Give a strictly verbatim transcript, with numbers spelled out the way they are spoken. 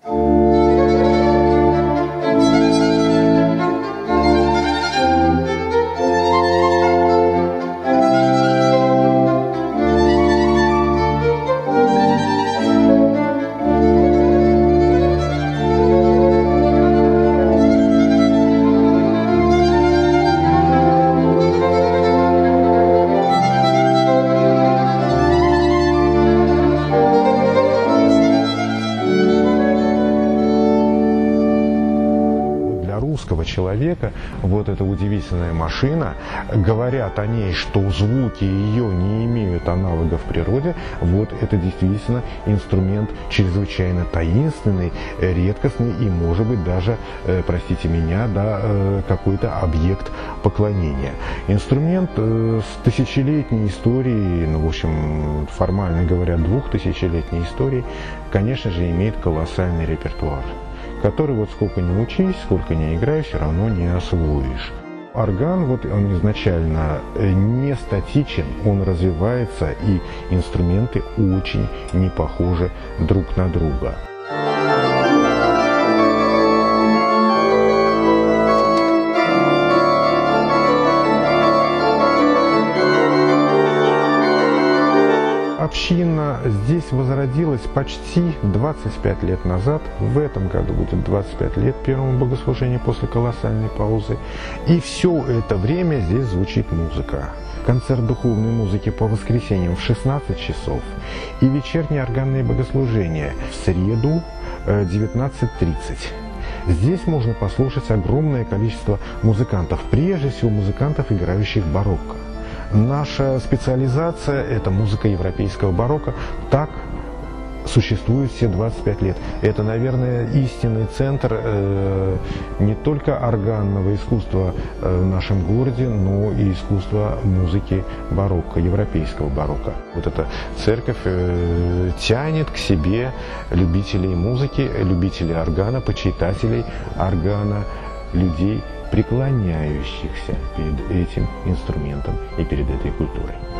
Русского человека вот эта удивительная машина, говорят о ней, что звуки ее не имеют аналога в природе, вот это действительно инструмент чрезвычайно таинственный, редкостный и, может быть, даже, э, простите меня, да, э, какой-то объект поклонения. Инструмент э, с тысячелетней историей, ну, в общем, формально говоря, двухтысячелетней историей, конечно же, имеет колоссальный репертуар, который вот сколько ни учись, сколько ни играй, все равно не освоишь. Орган, вот он изначально не статичен, он развивается, и инструменты очень не похожи друг на друга. Община здесь возродилась почти двадцать пять лет назад. В этом году будет двадцать пять лет первому богослужению после колоссальной паузы. И все это время здесь звучит музыка. Концерт духовной музыки по воскресеньям в шестнадцать часов и вечерние органные богослужения в среду девятнадцать тридцать. Здесь можно послушать огромное количество музыкантов, прежде всего музыкантов, играющих барокко. Наша специализация – это музыка европейского барокко. Так существует все двадцать пять лет. Это, наверное, истинный центр э, не только органного искусства э, в нашем городе, но и искусства музыки барокко, европейского барокко. Вот эта церковь э, тянет к себе любителей музыки, любителей органа, почитателей органа, людей, преклоняющихся перед этим инструментом и перед этой культурой.